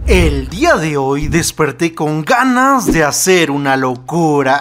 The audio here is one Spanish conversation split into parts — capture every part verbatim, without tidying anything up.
El día de hoy desperté con ganas de hacer una locura.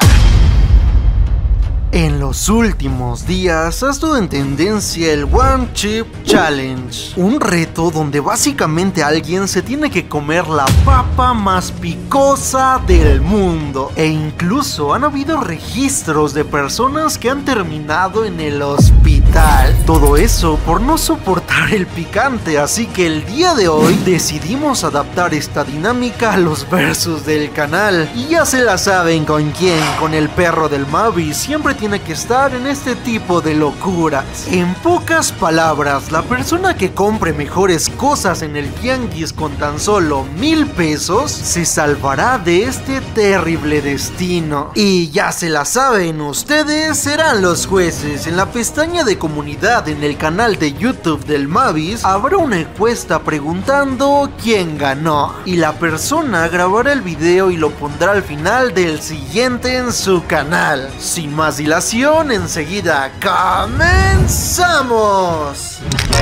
En los últimos días ha estado en tendencia el One Chip Challenge, un reto donde básicamente alguien se tiene que comer la papa más picosa del mundo, e incluso han habido registros de personas que han terminado en el hospital. Todo eso por no soportar el picante, así que el día de hoy decidimos adaptar esta dinámica a los versus del canal. Y ya se la saben con quién, con el perro del Mavi. Siempre tiene que estar en este tipo de locuras. En pocas palabras, la persona que compre mejores cosas en el tianguis con tan solo mil pesos se salvará de este terrible destino. Y ya se la saben, ustedes serán los jueces. En la pestaña de comunidad en el canal de YouTube del Mavis habrá una encuesta preguntando quién ganó, y la persona grabará el video y lo pondrá al final del siguiente en su canal. Sin más dilación, enseguida comenzamos.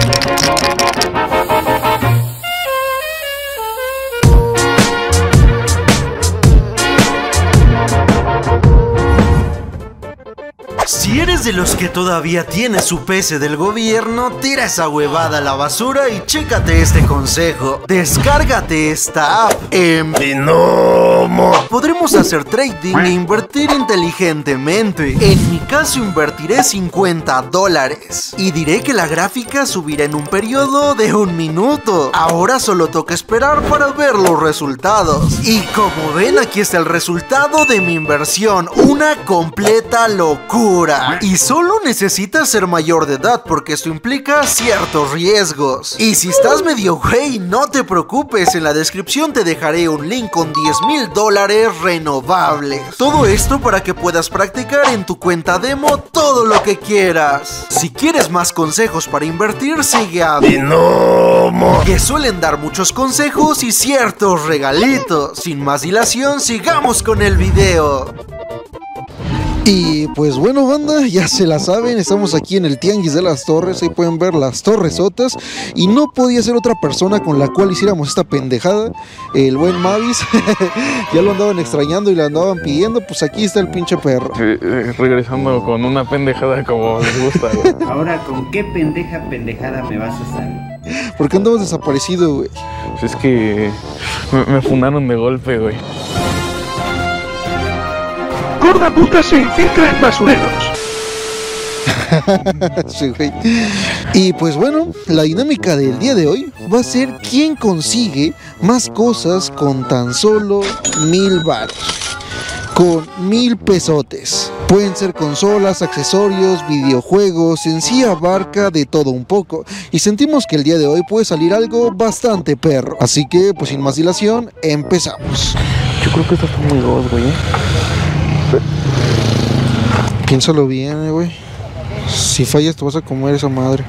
Si eres de los que todavía tiene su P C del gobierno, tira esa huevada a la basura y chécate este consejo. Descárgate esta app en Binomo. Podremos hacer trading e invertir inteligentemente. En mi caso invertiré cincuenta dólares y diré que la gráfica subirá en un periodo de un minuto. Ahora solo toca esperar para ver los resultados. Y como ven, aquí está el resultado de mi inversión. Una completa locura. Y solo necesitas ser mayor de edad, porque esto implica ciertos riesgos. Y si estás medio güey, no te preocupes, en la descripción te dejaré un link con diez mil dólares renovables. Todo esto para que puedas practicar en tu cuenta demo todo lo que quieras. Si quieres más consejos para invertir, sigue a Binomo, que suelen dar muchos consejos y ciertos regalitos. Sin más dilación, sigamos con el video. Y pues bueno, banda, ya se la saben, estamos aquí en el Tianguis de las Torres. Ahí pueden ver las torresotas. Y no podía ser otra persona con la cual hiciéramos esta pendejada, el buen Mavis. Ya lo andaban extrañando y le andaban pidiendo. Pues aquí está el pinche perro, sí, eh, regresando con una pendejada como les gusta, güey. Ahora, ¿con qué pendeja pendejada me vas a salir? ¿Por qué andamos desaparecido, güey? Pues es que me, me fundaron de golpe, güey. Gorda puta se infiltra en basureros. Sí, güey. Y pues bueno, la dinámica del día de hoy va a ser quién consigue más cosas con tan solo mil baros, con mil pesotes. Pueden ser consolas, accesorios, videojuegos, en sí abarca de todo un poco. Y sentimos que el día de hoy puede salir algo bastante perro. Así que, pues sin más dilación, empezamos. Yo creo que esto está muy god, güey, ¿eh? Piénsalo bien, güey. Si fallas te vas a comer esa madre.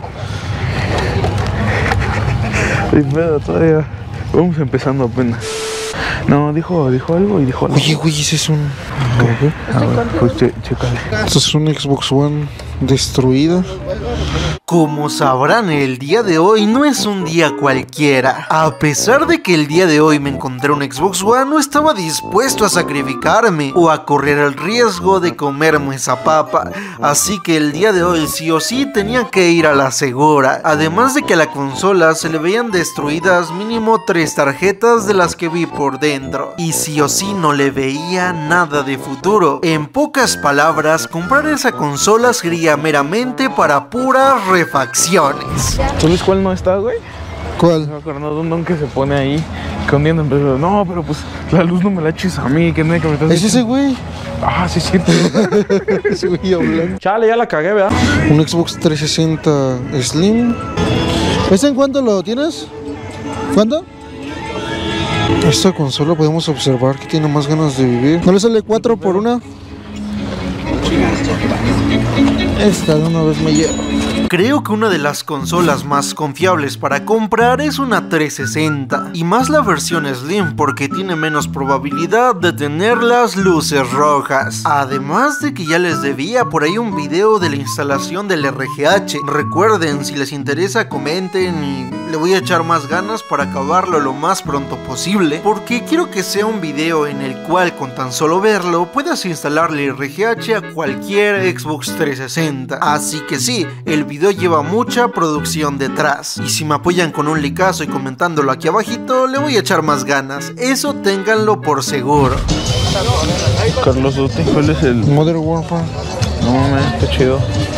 Espera, todavía vamos empezando apenas. No, dijo, dijo algo y dijo algo. Oye, güey, ese es un... ¿Qué? A ver, pues che, chécale. Esto es un Xbox One destruida. Como sabrán, el día de hoy no es un día cualquiera. A pesar de que el día de hoy me encontré un Xbox One, no estaba dispuesto a sacrificarme o a correr el riesgo de comerme esa papa. Así que el día de hoy sí o sí tenía que ir a la segura. Además de que a la consola se le veían destruidas mínimo tres tarjetas de las que vi por dentro. Y sí o sí no le veía nada de futuro. En pocas palabras, comprar esa consola sería meramente para puras refacciones. ¿Sabes cuál no está, güey? ¿Cuál? Me acuerdo de un don que se pone ahí escondiendo, empezó, no, pero pues la luz no me la eches a mí, que no hay que meter. ¿Es ese güey? Ah, sí, sí. Ese güey hablando. Chale, ya la cagué, ¿verdad? Un Xbox trescientos sesenta Slim. ¿Ese en cuánto lo tienes? ¿Cuánto? Esta consola podemos observar que tiene más ganas de vivir. ¿No le sale cuatro por una? Esta de una vez me lleva. Creo que una de las consolas más confiables para comprar es una trescientos sesenta, y más la versión Slim porque tiene menos probabilidad de tener las luces rojas. Además de que ya les debía por ahí un video de la instalación del R G H. Recuerden, si les interesa comenten y le voy a echar más ganas para acabarlo lo más pronto posible, porque quiero que sea un video en el cual con tan solo verlo puedas instalarle R G H a cualquier Xbox trescientos sesenta. Así que sí, el video lleva mucha producción detrás, y si me apoyan con un likeazo y comentándolo aquí abajito, le voy a echar más ganas, eso ténganlo por seguro. Carlos Duty, ¿cuál es el...? Modern Warfare. No mames, qué chido.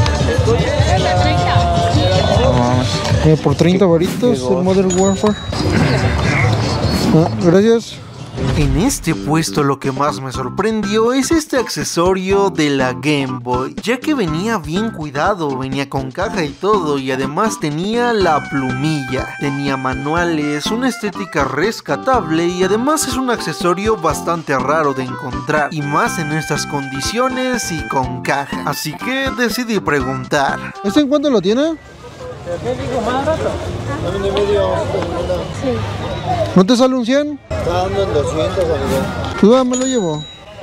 No mames. Eh, por treinta varitos el Modern Warfare. Ah, gracias. En este puesto lo que más me sorprendió es este accesorio de la Game Boy, ya que venía bien cuidado, venía con caja y todo, y además tenía la plumilla, tenía manuales, una estética rescatable, y además es un accesorio bastante raro de encontrar, y más en estas condiciones y con caja, así que decidí preguntar. ¿Este en cuánto lo tiene? ¿No te sale un cien? Está dando en doscientos, amigo. Pues va, me lo llevo.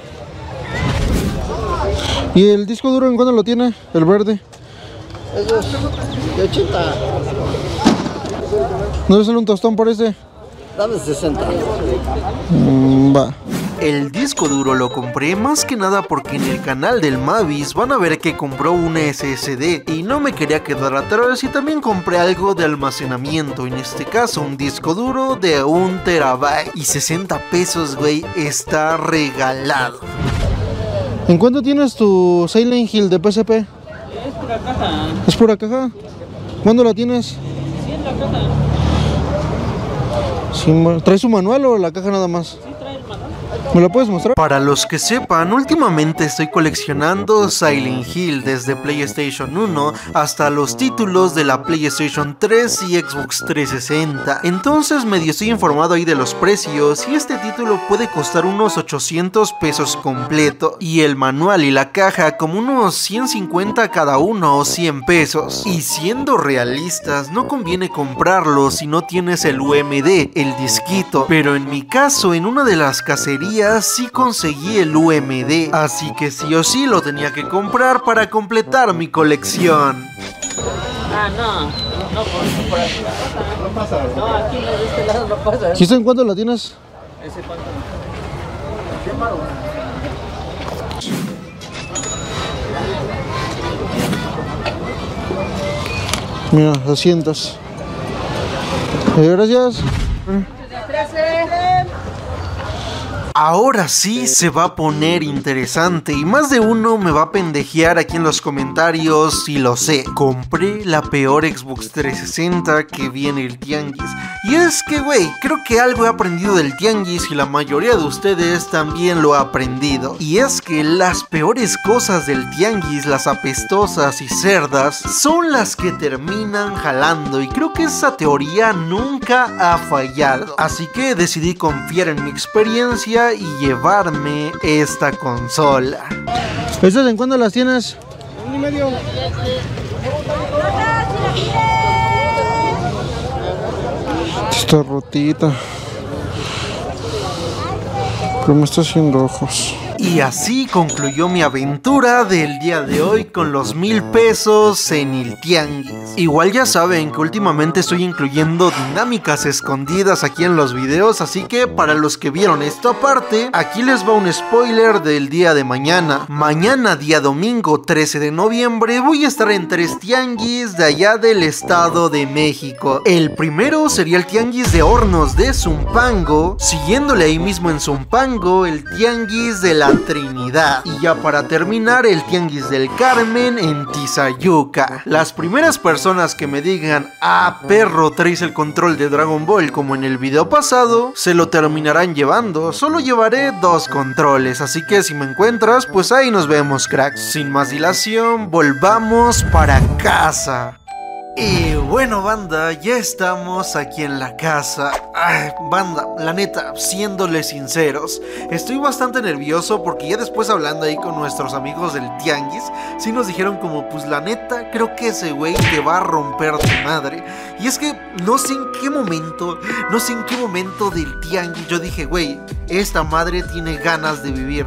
¿Y el disco duro en cuándo lo tiene? El verde. Eso es de ochenta. ¿No le sale un tostón por ese? Dame sesenta. Mm, va. El disco duro lo compré más que nada porque en el canal del Mavis van a ver que compró una S S D y no me quería quedar atrás, y también compré algo de almacenamiento, en este caso un disco duro de un terabyte, y sesenta pesos, güey, está regalado. ¿En cuánto tienes tu Silent Hill de P S P? Es pura caja. ¿Es pura caja? ¿Cuándo la tienes? Sí, en la caja. Sí, ¿traes su manual o la caja nada más? Sí, trae el manual. ¿Me la puedes mostrar? Para los que sepan, últimamente estoy coleccionando Silent Hill desde PlayStation uno hasta los títulos de la PlayStation tres y Xbox trescientos sesenta. Entonces medio estoy informado ahí de los precios, y este título puede costar unos ochocientos pesos completo, y el manual y la caja como unos ciento cincuenta cada uno o cien pesos. Y siendo realistas, no conviene comprarlo si no tienes el U M D, el disquito, pero en mi caso en una de las cacerías sí conseguí el U M D, así que sí o sí lo tenía que comprar para completar mi colección. Ah, no. No, por, por aquí no pasa. No, aquí no, de este lado no pasa. ¿Y en cuánto la tienes? Ese cuánto. Mira, doscientos. Eh, gracias. Ahora sí se va a poner interesante, y más de uno me va a pendejear aquí en los comentarios, y lo sé. Compré la peor Xbox trescientos sesenta que vi en el tianguis. Y es que, güey, creo que algo he aprendido del tianguis, y la mayoría de ustedes también lo ha aprendido. Y es que las peores cosas del tianguis, las apestosas y cerdas, son las que terminan jalando, y creo que esa teoría nunca ha fallado. Así que decidí confiar en mi experiencia y llevarme esta consola. ¿Estas en cuándo las tienes? Un y medio. Está rotita. Pero me está haciendo ojos. Y así concluyó mi aventura del día de hoy con los mil pesos en el tianguis. Igual ya saben que últimamente estoy incluyendo dinámicas escondidas aquí en los videos, así que para los que vieron esta parte, aquí les va un spoiler del día de mañana. Mañana, día domingo trece de noviembre, voy a estar en tres tianguis de allá del Estado de México. El primero sería el tianguis de hornos de Zumpango, siguiéndole ahí mismo en Zumpango el tianguis de la Trinidad, y ya para terminar el tianguis del Carmen en Tizayuca. Las primeras personas que me digan: ah, perro, traes el control de Dragon Ball como en el video pasado, se lo terminarán llevando. Solo llevaré dos controles, así que si me encuentras, pues ahí nos vemos, cracks. Sin más dilación, volvamos para casa. Y bueno, banda, ya estamos aquí en la casa. Ay, banda, la neta, siéndoles sinceros, estoy bastante nervioso porque ya después hablando ahí con nuestros amigos del tianguis, sí nos dijeron como, pues la neta, creo que ese güey te va a romper tu madre. Y es que no sé en qué momento, no sé en qué momento del tianguis yo dije, güey, esta madre tiene ganas de vivir.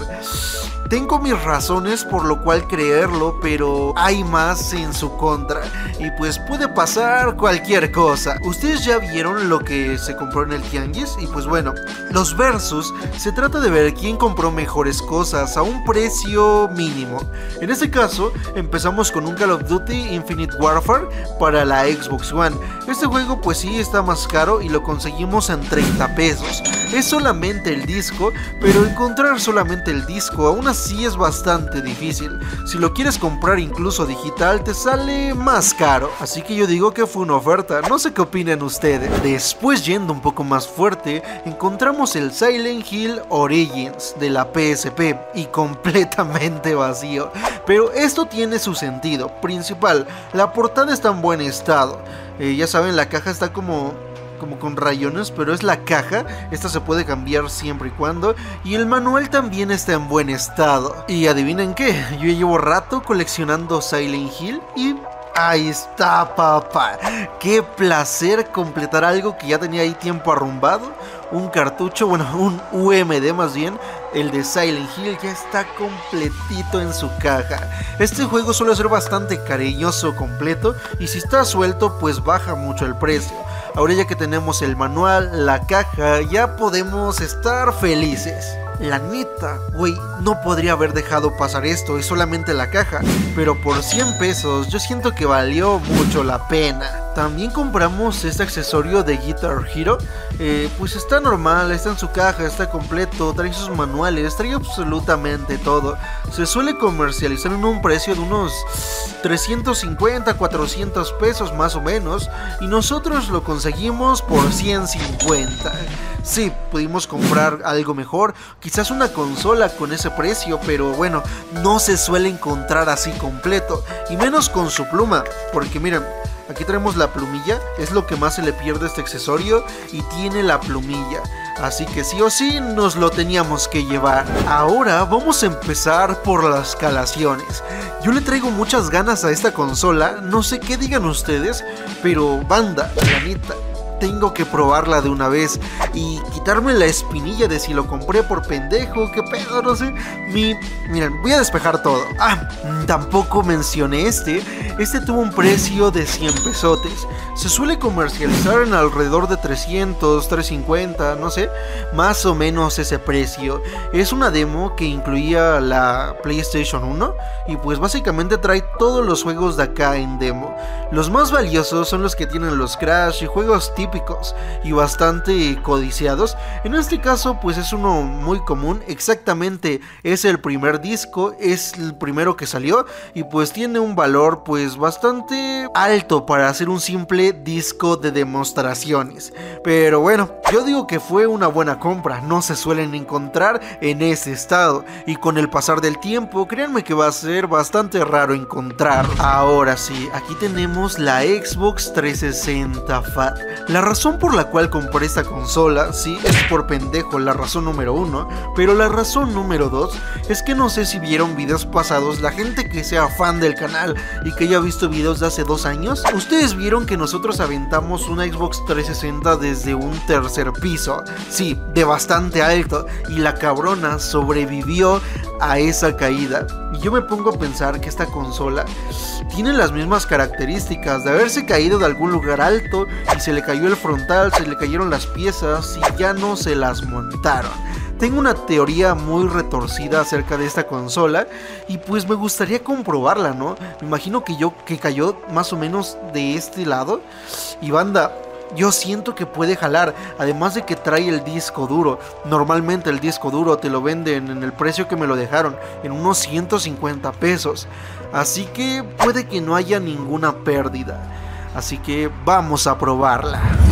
Tengo mis razones por lo cual creerlo, pero hay más en su contra. Y pues puede pasar cualquier cosa. Ustedes ya vieron lo que se compró en el tianguis. Y pues bueno, los versus se trata de ver quién compró mejores cosas a un precio mínimo. En este caso, empezamos con un Call of Duty Infinite Warfare para la Xbox One. Este juego pues sí está más caro y lo conseguimos en treinta pesos. Es solamente el disco, pero encontrar solamente el disco aún así es bastante difícil. Si lo quieres comprar incluso digital te sale más caro, así que yo digo que fue una oferta. No sé qué opinan ustedes. Después, yendo un poco más fuerte, encontramos el Silent Hill Origins de la P S P y completamente vacío. Pero esto tiene su sentido principal. La portada está en buen estado. Eh, ya saben, la caja está como... como con rayones, pero es la caja. Esta se puede cambiar siempre y cuando. Y el manual también está en buen estado. Y adivinen qué, yo llevo rato coleccionando Silent Hill y... ahí está, papá. Qué placer completar algo que ya tenía ahí tiempo arrumbado. Un cartucho, bueno, un U M D más bien. El de Silent Hill ya está completito en su caja. Este juego suele ser bastante cariñoso completo, y si está suelto pues baja mucho el precio. Ahora ya que tenemos el manual, la caja, ya podemos estar felices. La neta, güey, no podría haber dejado pasar esto, es solamente la caja, pero por cien pesos yo siento que valió mucho la pena. También compramos este accesorio de Guitar Hero, eh, pues está normal, está en su caja, está completo, trae sus manuales, trae absolutamente todo. Se suele comercializar en un precio de unos trescientos cincuenta, cuatrocientos pesos más o menos, y nosotros lo conseguimos por ciento cincuenta. Sí, pudimos comprar algo mejor, quizás una consola con ese precio, pero bueno, no se suele encontrar así completo, y menos con su pluma, porque miren, aquí tenemos la plumilla, es lo que más se le pierde a este accesorio, y tiene la plumilla, así que sí o sí nos lo teníamos que llevar. Ahora vamos a empezar por las escalaciones. Yo le traigo muchas ganas a esta consola, no sé qué digan ustedes, pero banda, la neta, tengo que probarla de una vez y quitarme la espinilla de si lo compré por pendejo, qué pedo, no sé. Mi... Miren, voy a despejar todo. Ah, tampoco mencioné este. Este tuvo un precio de cien pesotes. Se suele comercializar en alrededor de trescientos, trescientos cincuenta, no sé, más o menos ese precio. Es una demo que incluía la PlayStation uno y pues básicamente trae todos los juegos de acá en demo. Los más valiosos son los que tienen los Crash y juegos típicos y bastante codiciados. En este caso pues es uno muy común, exactamente es el primer disco, es el primero que salió y pues tiene un valor pues bastante alto para hacer un simple disco de demostraciones. Pero bueno, yo digo que fue una buena compra, no se suelen encontrar en ese estado y con el pasar del tiempo créanme que va a ser bastante raro encontrar. Ahora sí, aquí tenemos la Xbox trescientos sesenta Fat. La razón por la cual compré esta consola, sí, es por pendejo, la razón número uno, pero la razón número dos es que no sé si vieron videos pasados, la gente que sea fan del canal y que haya visto videos de hace dos años, ustedes vieron que nosotros aventamos una Xbox trescientos sesenta desde un tercer piso, sí, de bastante alto, y la cabrona sobrevivió a esa caída. Y yo me pongo a pensar que esta consola tiene las mismas características de haberse caído de algún lugar alto y se le cayó el frontal, se le cayeron las piezas y ya no se las montaron. Tengo una teoría muy retorcida acerca de esta consola y pues me gustaría comprobarla, ¿no? Me imagino que yo que cayó más o menos de este lado y banda, yo siento que puede jalar, además de que trae el disco duro. Normalmente el disco duro te lo venden en el precio que me lo dejaron, en unos ciento cincuenta pesos. Así que puede que no haya ninguna pérdida. Así que vamos a probarla. Y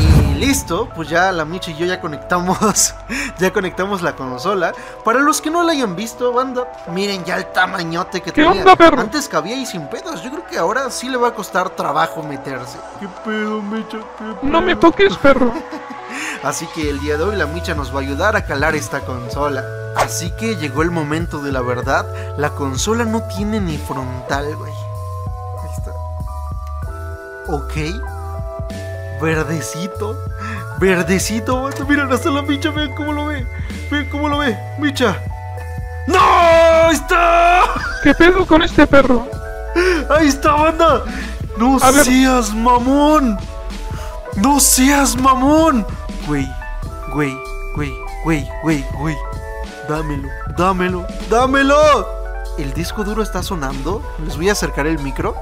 listo, pues ya la Micha y yo ya conectamos, ya conectamos la consola. Para los que no la hayan visto, banda, miren ya el tamañote que ¿Qué tenía. onda, perro? Antes cabía y sin pedos. Yo creo que ahora sí le va a costar trabajo meterse. ¿Qué pedo, Micha? ¿Qué pedo? No me toques, perro. Así que el día de hoy la Micha nos va a ayudar a calar esta consola. Así que llegó el momento de la verdad. La consola no tiene ni frontal, güey. Ahí está. Ok. Verdecito. Verdecito. Miren, hasta la Micha, vean cómo lo ve. Vean cómo lo ve. Micha. ¡No! ¡Ahí está! ¿Qué pedo con este perro? ¡Ahí está, banda! ¡No A ver. seas mamón! ¡No seas mamón! Güey, güey, güey, güey, güey, güey. Dámelo, dámelo, dámelo. ¿El disco duro está sonando? Les voy a acercar el micro.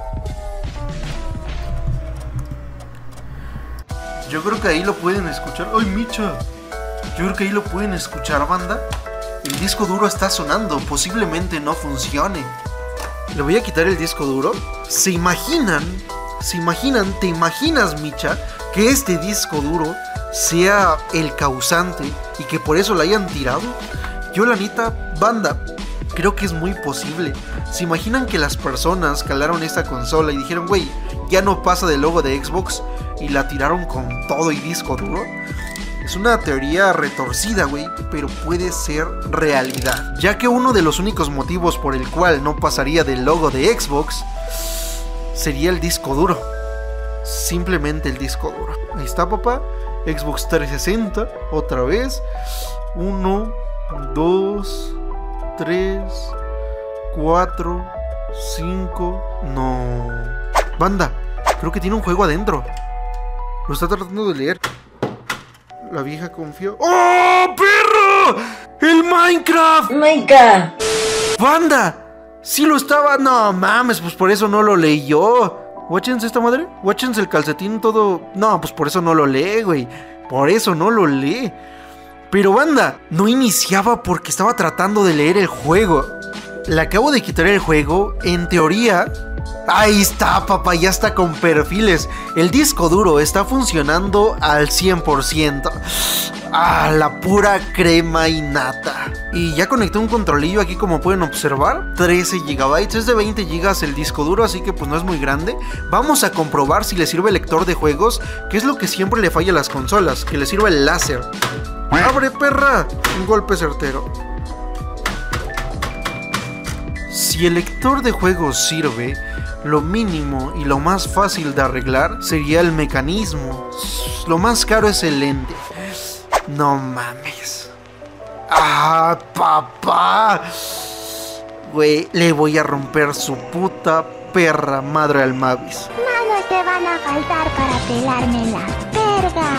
Yo creo que ahí lo pueden escuchar. ¡Ay, Micha! Yo creo que ahí lo pueden escuchar, banda. El disco duro está sonando. Posiblemente no funcione. Le voy a quitar el disco duro. ¿Se imaginan? ¿Se imaginan? ¿Te imaginas, Micha, que este disco duro sea el causante y que por eso la hayan tirado? Yo, la neta, banda, creo que es muy posible. ¿Se imaginan que las personas calaron esta consola y dijeron, güey, ya no pasa del logo de Xbox, y la tiraron con todo y disco duro? Es una teoría retorcida, güey, pero puede ser realidad, ya que uno de los únicos motivos por el cual no pasaría del logo de Xbox sería el disco duro. Simplemente el disco duro. Ahí está, papá. Xbox trescientos sesenta, otra vez. Uno, dos, tres, cuatro, cinco. No. Banda, creo que tiene un juego adentro. Lo está tratando de leer. La vieja confió. ¡Oh, perro! ¡El Minecraft! Minecraft. ¡Banda! ¡Sí lo estaba! No mames, pues por eso no lo leyó. Watchense esta madre. Watchense el calcetín todo. No, pues por eso no lo lee, güey. Por eso no lo lee. Pero, banda, no iniciaba porque estaba tratando de leer el juego. Le acabo de quitar el juego. En teoría... Ahí está, papá, ya está con perfiles. El disco duro está funcionando al cien por ciento. Ah, la pura crema y nata. Y ya conecté un controlillo aquí, como pueden observar. trece gigabytes, es de veinte gigas el disco duro, así que pues no es muy grande. Vamos a comprobar si le sirve el lector de juegos, que es lo que siempre le falla a las consolas, que le sirva el láser. ¡Abre, perra! Un golpe certero. Si el lector de juegos sirve, lo mínimo y lo más fácil de arreglar sería el mecanismo. Lo más caro es el lente. No mames. ¡Ah, papá! Güey, le voy a romper su puta perra madre al Mavis. Manos te van a faltar para pelarme la verga.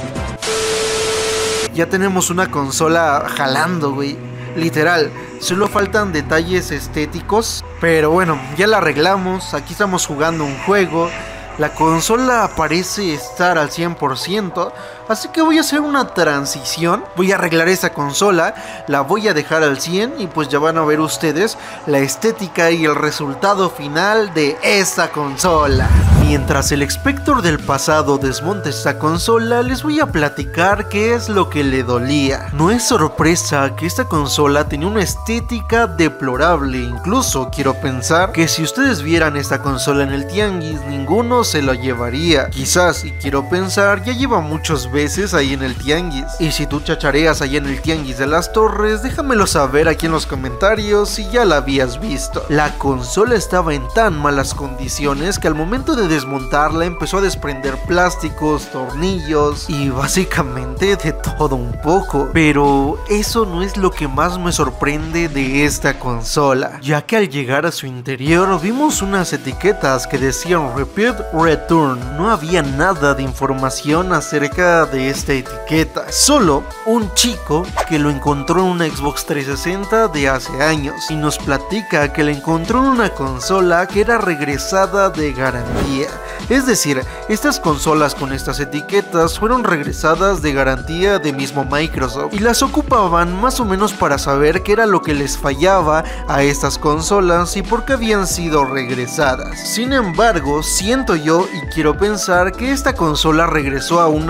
Ya tenemos una consola jalando, güey. Literal, solo faltan detalles estéticos. Pero bueno, ya la arreglamos. Aquí estamos jugando un juego. La consola parece estar al cien por ciento. Así que voy a hacer una transición. Voy a arreglar esa consola. La voy a dejar al cien. Y pues ya van a ver ustedes la estética y el resultado final de esta consola. Mientras el Spector del pasado desmonta esta consola, les voy a platicar qué es lo que le dolía. No es sorpresa que esta consola tenía una estética deplorable. Incluso quiero pensar que si ustedes vieran esta consola en el tianguis, ninguno se lo llevaría. Quizás, y quiero pensar, ya lleva muchas veces ahí en el tianguis. Y si tú chachareas ahí en el tianguis de las Torres, déjamelo saber aquí en los comentarios si ya la habías visto. La consola estaba en tan malas condiciones que al momento de desmontarla empezó a desprender plásticos, tornillos y básicamente de todo un poco. Pero eso no es lo que más me sorprende de esta consola, ya que al llegar a su interior vimos unas etiquetas que decían Repeat Return. No había nada de información acerca de esta etiqueta, solo un chico que lo encontró en una Xbox trescientos sesenta de hace años y nos platica que la encontró en una consola que era regresada de garantía. Es decir, estas consolas con estas etiquetas fueron regresadas de garantía de mismo Microsoft y las ocupaban más o menos para saber qué era lo que les fallaba a estas consolas y por qué habían sido regresadas. Sin embargo, siento yo y quiero pensar que esta consola regresó a una plaza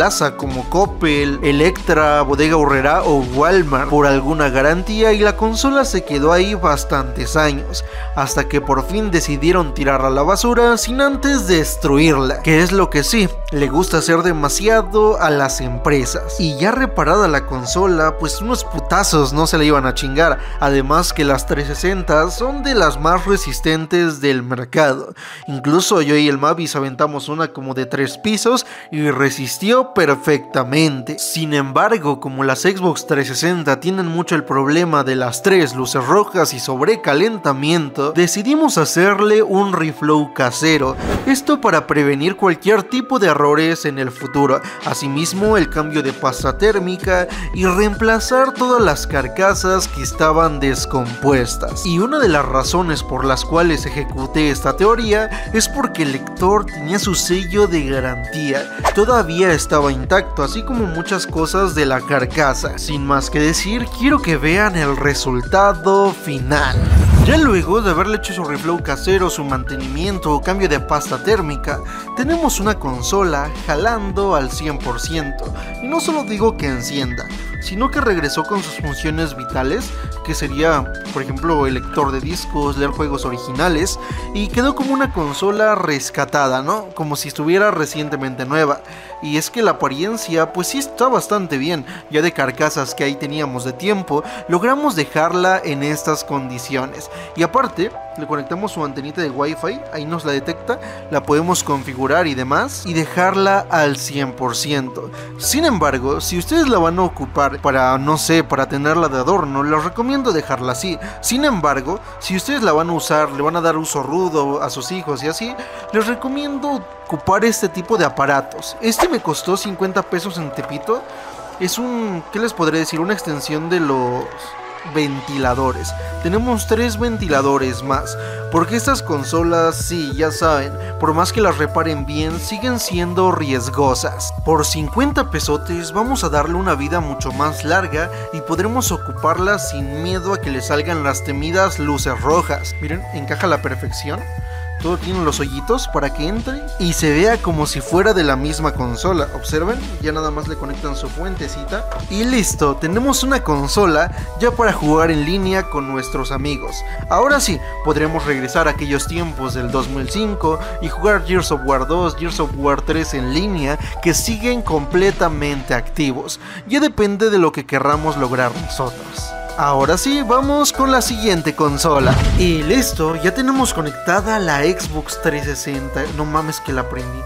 plaza como Coppel, Electra, Bodega Aurrerá o Walmart por alguna garantía y la consola se quedó ahí bastantes años, hasta que por fin decidieron tirarla a la basura sin antes destruirla, que es lo que sí, le gusta hacer demasiado a las empresas. Y ya reparada la consola, pues unos putazos no se la iban a chingar, además que las trescientos sesenta son de las más resistentes del mercado. Incluso yo y el Mavis aventamos una como de tres pisos y resistió perfectamente. Sin embargo, como las Xbox trescientos sesenta tienen mucho el problema de las tres luces rojas y sobrecalentamiento, decidimos hacerle un reflow casero, esto para prevenir cualquier tipo de errores en el futuro. Asimismo, el cambio de pasta térmica y reemplazar todas las carcasas que estaban descompuestas. Y una de las razones por las cuales ejecuté esta teoría es porque el lector tenía su sello de garantía, todavía estaba intacto, así como muchas cosas de la carcasa. Sin más que decir, quiero que vean el resultado final. Ya luego de haberle hecho su reflow casero, su mantenimiento o cambio de pasta térmica, tenemos una consola jalando al cien por ciento. Y no solo digo que encienda, sino que regresó con sus funciones vitales, que sería, por ejemplo, el lector de discos, leer juegos originales, y quedó como una consola rescatada, ¿no? Como si estuviera recientemente nueva. Y es que la apariencia, pues sí está bastante bien, ya de carcasas que ahí teníamos de tiempo, logramos dejarla en estas condiciones. Y aparte, le conectamos su antenita de Wi-Fi, ahí nos la detecta, la podemos configurar y demás, y dejarla al cien por ciento. Sin embargo, si ustedes la van a ocupar para, no sé, para tenerla de adorno, les recomiendo dejarla así. Sin embargo, si ustedes la van a usar, le van a dar uso rudo a sus hijos y así, les recomiendo ocupar este tipo de aparatos. Este me costó cincuenta pesos en Tepito. Es un, ¿qué les podré decir? Una extensión de los ventiladores. Tenemos tres ventiladores más, porque estas consolas, sí, ya saben, por más que las reparen bien, siguen siendo riesgosas. Por cincuenta pesotes vamos a darle una vida mucho más larga y podremos ocuparla sin miedo a que le salgan las temidas luces rojas. Miren, encaja a la perfección. Todo tiene los hoyitos para que entre y se vea como si fuera de la misma consola. Observen, ya nada más le conectan su fuentecita y listo, tenemos una consola ya para jugar en línea con nuestros amigos. Ahora sí, podremos regresar a aquellos tiempos del dos mil cinco y jugar Gears of War dos, Gears of War tres en línea, que siguen completamente activos. Ya depende de lo que querramos lograr nosotros. Ahora sí, vamos con la siguiente consola. Y listo, ya tenemos conectada la Xbox trescientos sesenta. No mames que la prendí.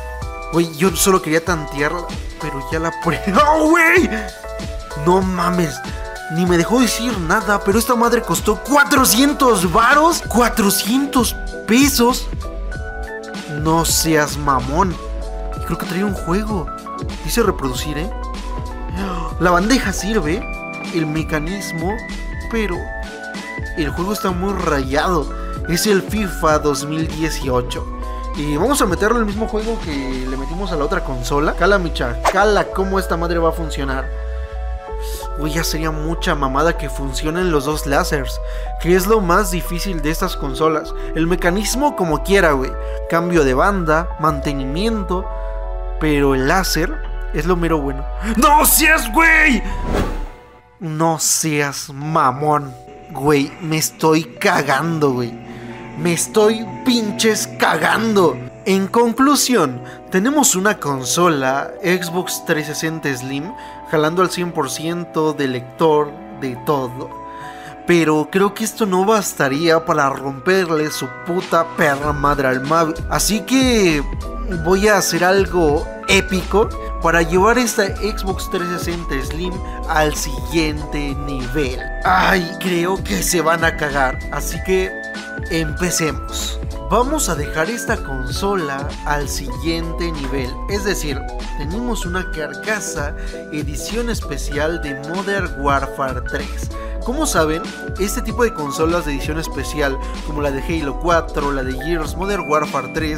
Güey, yo solo quería tantearla, pero ya la prendí. ¡Oh, güey! No mames, ni me dejó decir nada, pero esta madre costó cuatrocientos varos. ¿cuatrocientos pesos? No seas mamón. Creo que traía un juego. Dice reproducir, ¿eh? La bandeja sirve, el mecanismo, pero el juego está muy rayado. Es el FIFA dos mil dieciocho. Y vamos a meterle el mismo juego que le metimos a la otra consola. Cala, micha, cala cómo esta madre va a funcionar. Uy, ya sería mucha mamada que funcionen los dos láseres, que es lo más difícil de estas consolas. El mecanismo como quiera, güey. Cambio de banda, mantenimiento, pero el láser es lo mero bueno. ¡No seas, güey! No seas mamón. Güey, me estoy cagando, güey. Me estoy pinches cagando. En conclusión, tenemos una consola Xbox trescientos sesenta Slim jalando al cien por ciento de lector, de todo. Pero creo que esto no bastaría para romperle su puta perra madre al Mavi. Así que voy a hacer algo épico para llevar esta Xbox trescientos sesenta Slim al siguiente nivel. Ay, creo que se van a cagar. Así que empecemos. Vamos a dejar esta consola al siguiente nivel. Es decir, tenemos una carcasa edición especial de Modern Warfare tres. Como saben, este tipo de consolas de edición especial, como la de Halo cuatro, la de Gears, Modern Warfare tres,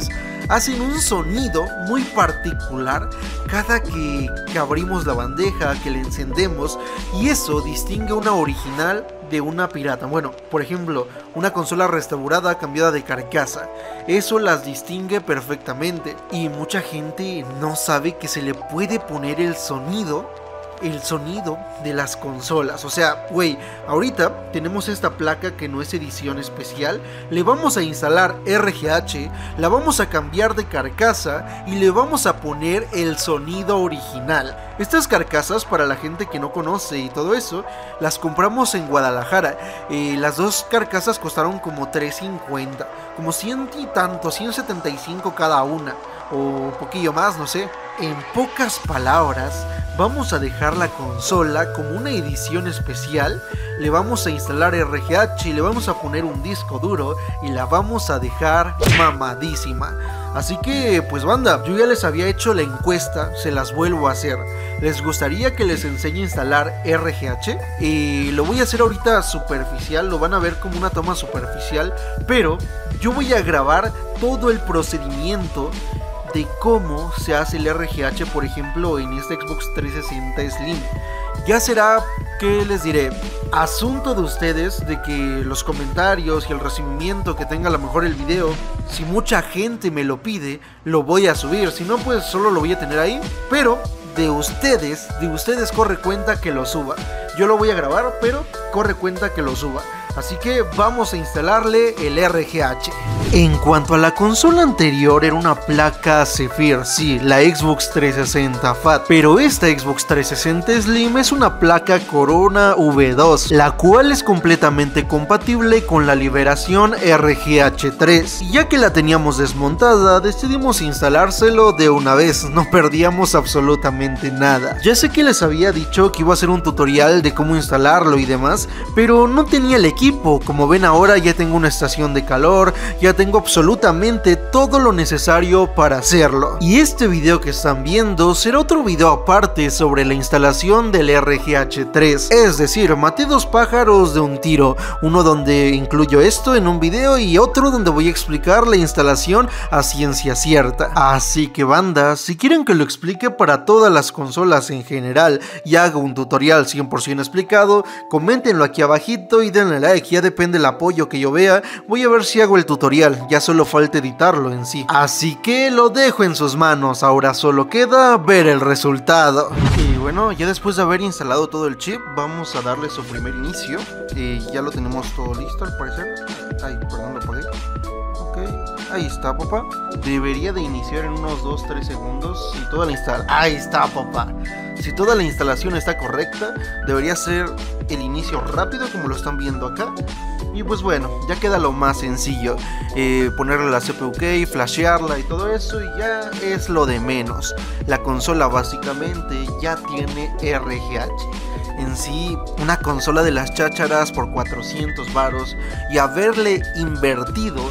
hacen un sonido muy particular cada que, que abrimos la bandeja, que le encendemos, y eso distingue una original de una pirata. Bueno, por ejemplo, una consola restaurada cambiada de carcasa, eso las distingue perfectamente, y mucha gente no sabe que se le puede poner el sonido el sonido de las consolas. O sea, güey, ahorita tenemos esta placa que no es edición especial, le vamos a instalar R G H, la vamos a cambiar de carcasa y le vamos a poner el sonido original. Estas carcasas, para la gente que no conoce y todo eso, las compramos en Guadalajara. Eh, las dos carcasas costaron como tres cincuenta, como cien y tanto, ciento setenta y cinco cada una, o un poquillo más, no sé. En pocas palabras, vamos a dejar la consola como una edición especial, le vamos a instalar R G H y le vamos a poner un disco duro y la vamos a dejar mamadísima. Así que, pues banda, yo ya les había hecho la encuesta, se las vuelvo a hacer. ¿Les gustaría que les enseñe a instalar R G H? Y lo voy a hacer ahorita superficial, lo van a ver como una toma superficial, pero yo voy a grabar todo el procedimiento de cómo se hace el R G H, por ejemplo, en este Xbox trescientos sesenta Slim. Ya será, ¿qué les diré? Asunto de ustedes, de que los comentarios y el recibimiento que tenga a lo mejor el video, si mucha gente me lo pide, lo voy a subir, si no pues solo lo voy a tener ahí, pero de ustedes, de ustedes corre cuenta que lo suba. Yo lo voy a grabar, pero corre cuenta que lo suba. Así que vamos a instalarle el R G H. En cuanto a la consola anterior, era una placa Zephyr, sí, la Xbox trescientos sesenta Fat, pero esta Xbox trescientos sesenta Slim es una placa Corona V dos, la cual es completamente compatible con la liberación R G H tres. Y ya que la teníamos desmontada, decidimos instalárselo de una vez, no perdíamos absolutamente nada. Ya sé que les había dicho que iba a hacer un tutorial de cómo instalarlo y demás, pero no tenía el equipo. Como ven, ahora ya tengo una estación de calor, ya tengo absolutamente todo lo necesario para hacerlo. Y este video que están viendo será otro video aparte sobre la instalación del R G H tres. Es decir, maté dos pájaros de un tiro, uno donde incluyo esto en un video y otro donde voy a explicar la instalación a ciencia cierta. Así que banda, si quieren que lo explique para todas las consolas en general y haga un tutorial cien por ciento explicado, coméntenlo aquí abajito y denle like. Ya depende del apoyo que yo vea, voy a ver si hago el tutorial, ya solo falta editarlo en sí. Así que lo dejo en sus manos, ahora solo queda ver el resultado. Y bueno, ya después de haber instalado todo el chip, vamos a darle su primer inicio. Y ya lo tenemos todo listo al parecer. Ay, perdón, lo apagué. Ok, ahí está, papá. Debería de iniciar en unos dos tres segundos. Si toda la instalación... Ahí está, papá. Si toda la instalación está correcta, debería ser el inicio rápido como lo están viendo acá. Y pues bueno, ya queda lo más sencillo, eh, ponerle la C P U key, flashearla y todo eso, y ya es lo de menos. La consola básicamente ya tiene R G H. En sí, una consola de las chácharas por cuatrocientos varos, y haberle invertido,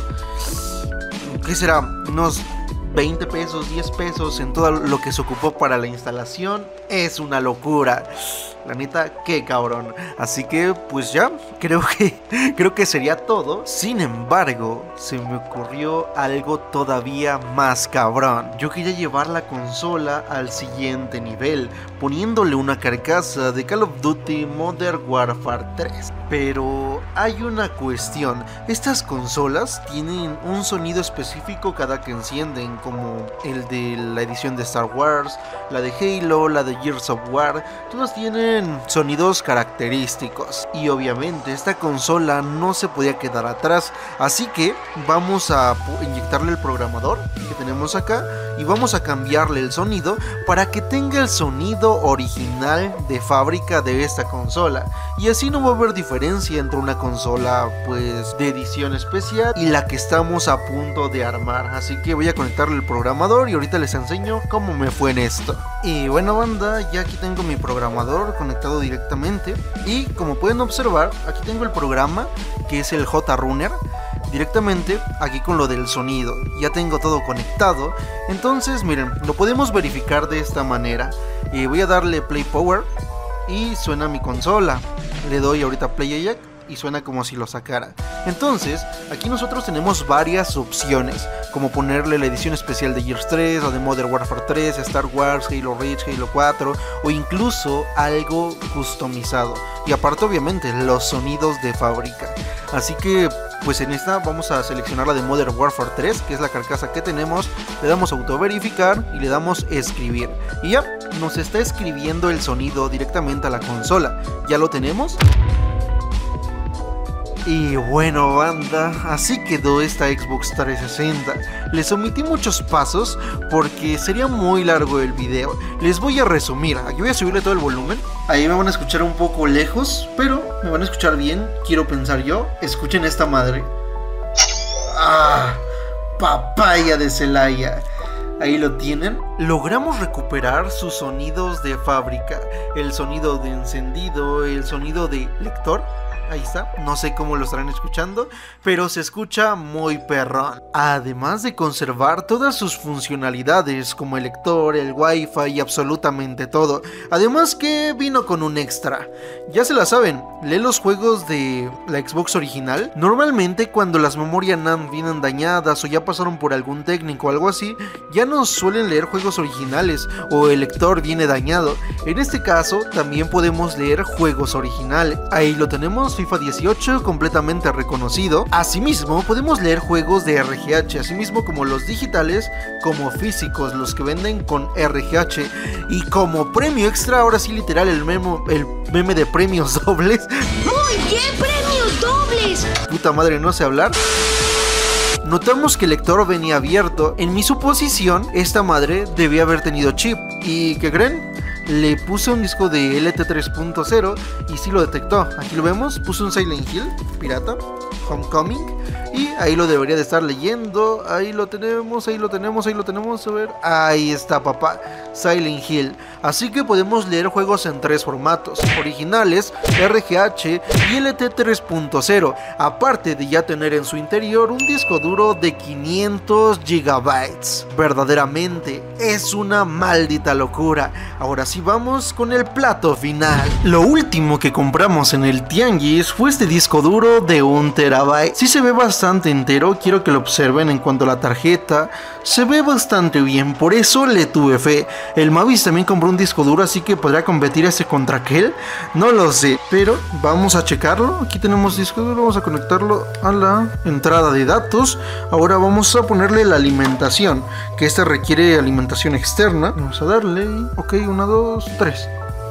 ¿qué será? Unos veinte pesos, diez pesos en todo lo que se ocupó para la instalación, es una locura. La neta, qué cabrón. Así que pues ya, creo que creo que sería todo. Sin embargo, se me ocurrió algo todavía más cabrón. Yo quería llevar la consola al siguiente nivel, poniéndole una carcasa de Call of Duty Modern Warfare tres. Pero hay una cuestión, estas consolas tienen un sonido específico cada que encienden, como el de la edición de Star Wars, la de Halo, la de Gears of War, todas tienen sonidos característicos. Y obviamente esta consola no se podía quedar atrás, así que vamos a inyectarle el programador que tenemos acá y vamos a cambiarle el sonido para que tenga el sonido original de fábrica de esta consola. Y así no va a haber diferencia entre una consola pues de edición especial y la que estamos a punto de armar. Así que voy a conectarle el programador y ahorita les enseño cómo me fue en esto. Y bueno banda, ya aquí tengo mi programador conectado directamente, y como pueden observar, aquí tengo el programa que es el JRunner directamente aquí con lo del sonido. Ya tengo todo conectado, entonces miren, lo podemos verificar de esta manera. Y voy a darle play power y suena mi consola. Le doy ahorita play eject y suena como si lo sacara. Entonces, aquí nosotros tenemos varias opciones, como ponerle la edición especial de Gears tres, o de Modern Warfare tres, Star Wars, Halo Reach, Halo cuatro, o incluso algo customizado. Y aparte, obviamente, los sonidos de fábrica. Así que, pues en esta vamos a seleccionar la de Modern Warfare tres, que es la carcasa que tenemos. Le damos autoverificar y le damos escribir. Y ya, nos está escribiendo el sonido directamente a la consola. ¿Ya lo tenemos? Y bueno, banda, así quedó esta Xbox trescientos sesenta. Les omití muchos pasos porque sería muy largo el video. Les voy a resumir. Aquí voy a subirle todo el volumen. Ahí me van a escuchar un poco lejos, pero me van a escuchar bien, quiero pensar yo. Escuchen esta madre. Ah, papaya de Celaya. Ahí lo tienen. Logramos recuperar sus sonidos de fábrica. El sonido de encendido, el sonido de lector. Ahí está, no sé cómo lo estarán escuchando, pero se escucha muy perrón. Además de conservar todas sus funcionalidades como el lector, el wifi y absolutamente todo. Además que vino con un extra. Ya se la saben, lee los juegos de la Xbox original. Normalmente cuando las memorias N A N D vienen dañadas o ya pasaron por algún técnico o algo así, ya no suelen leer juegos originales o el lector viene dañado. En este caso también podemos leer juegos originales. Ahí lo tenemos. FIFA dieciocho completamente reconocido. Asimismo podemos leer juegos de R G H, asimismo como los digitales como físicos, los que venden con R G H. Y como premio extra, ahora sí literal el memo, el meme de premios dobles. ¡Muy bien, premios dobles! Puta madre, no sé hablar. Notamos que el lector venía abierto. En mi suposición, esta madre debía haber tenido chip. ¿Y qué creen? Le puse un disco de L T tres punto cero y sí lo detectó. Aquí lo vemos, puse un Silent Hill pirata, Homecoming, y ahí lo debería de estar leyendo. Ahí lo tenemos, ahí lo tenemos, ahí lo tenemos. A ver, ahí está, papá, Silent Hill. Así que podemos leer juegos en tres formatos: originales, R G H y L T tres punto cero. Aparte de ya tener en su interior un disco duro de quinientos gigabytes. Verdaderamente es una maldita locura. Ahora sí vamos con el plato final. Lo último que compramos en el tianguis fue este disco duro de un terabyte. Sí se ve bastante entero, quiero que lo observen. En cuanto a la tarjeta, se ve bastante bien, por eso le tuve fe. El Mavis también compró un disco duro, así que podrá competir ese contra aquel, no lo sé, pero vamos a checarlo. Aquí tenemos disco duro, vamos a conectarlo a la entrada de datos. Ahora vamos a ponerle la alimentación, que esta requiere alimentación externa. Vamos a darle, ok, una, dos, tres.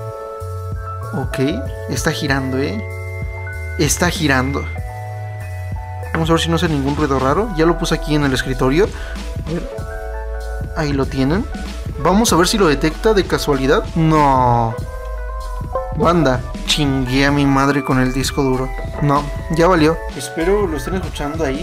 Ok, está girando, eh está girando. Vamos a ver si no hace ningún ruido raro. Ya lo puse aquí en el escritorio. A ver. Ahí lo tienen. Vamos a ver si lo detecta de casualidad. No. Banda, chingué a mi madre con el disco duro. No, ya valió. Espero lo estén escuchando ahí.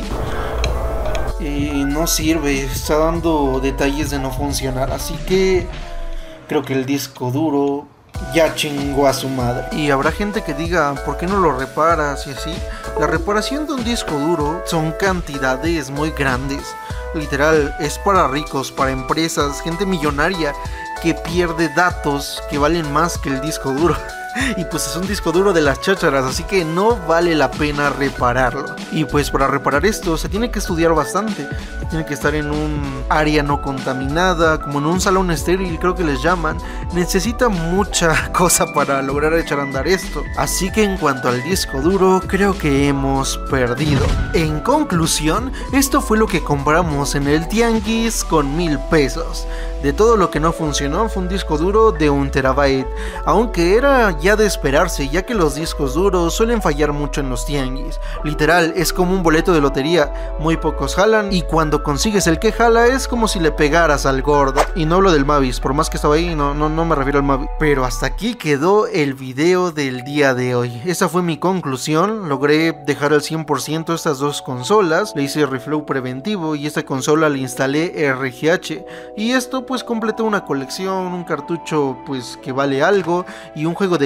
Y no sirve, está dando detalles de no funcionar. Así que creo que el disco duro ya chingó a su madre. Y habrá gente que diga, ¿por qué no lo reparas? Y así. La reparación de un disco duro son cantidades muy grandes. Literal, es para ricos, para empresas, gente millonaria que pierde datos que valen más que el disco duro. Y pues es un disco duro de las chácharas, así que no vale la pena repararlo. Y pues para reparar esto se tiene que estudiar bastante. Tiene que estar en un área no contaminada, como en un salón estéril, creo que les llaman. Necesita mucha cosa para lograr echar a andar esto. Así que en cuanto al disco duro, creo que hemos perdido. En conclusión, esto fue lo que compramos en el tianguis con mil pesos. De todo lo que no funcionó fue un disco duro de un terabyte, aunque era ya de esperarse, ya que los discos duros suelen fallar mucho en los tianguis. Literal, es como un boleto de lotería, muy pocos jalan, y cuando consigues el que jala es como si le pegaras al gordo. Y no hablo del Mavis, por más que estaba ahí, no, no, no me refiero al Mavis. Pero hasta aquí quedó el video del día de hoy. Esa fue mi conclusión. Logré dejar al cien por ciento estas dos consolas, le hice reflow preventivo y esta consola le instalé R G H, y esto pues completó una colección, un cartucho pues que vale algo, y un juego de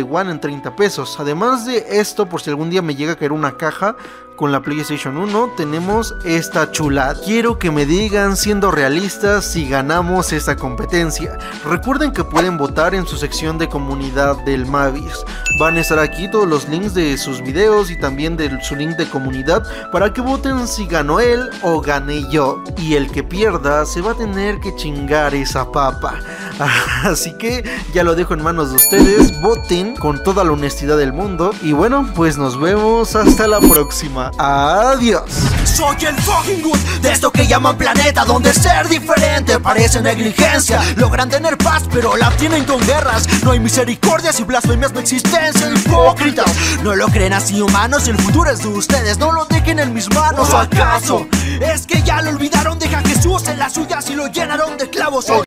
One en treinta pesos. Además de esto, por si algún día me llega a caer una caja con la PlayStation uno, tenemos esta chulada. Quiero que me digan, siendo realistas, si ganamos esta competencia. Recuerden que pueden votar en su sección de comunidad del Mavis. Van a estar aquí todos los links de sus videos y también de su link de comunidad para que voten si ganó él o gané yo. Y el que pierda se va a tener que chingar esa papa. Así que ya lo dejo en manos de ustedes. Voten con toda la honestidad del mundo. Y bueno, pues nos vemos hasta la próxima. Adiós. Soy el fucking good de esto que llaman planeta, donde ser diferente parece negligencia. Logran tener paz pero la tienen con guerras. No hay misericordias y blasfemias no existencia. Hipócritas, no lo creen así humanos. El futuro es de ustedes, no lo dejen en mis manos. ¿O acaso es que ya lo olvidaron? Deja a Jesús en las suyas y lo llenaron de clavos.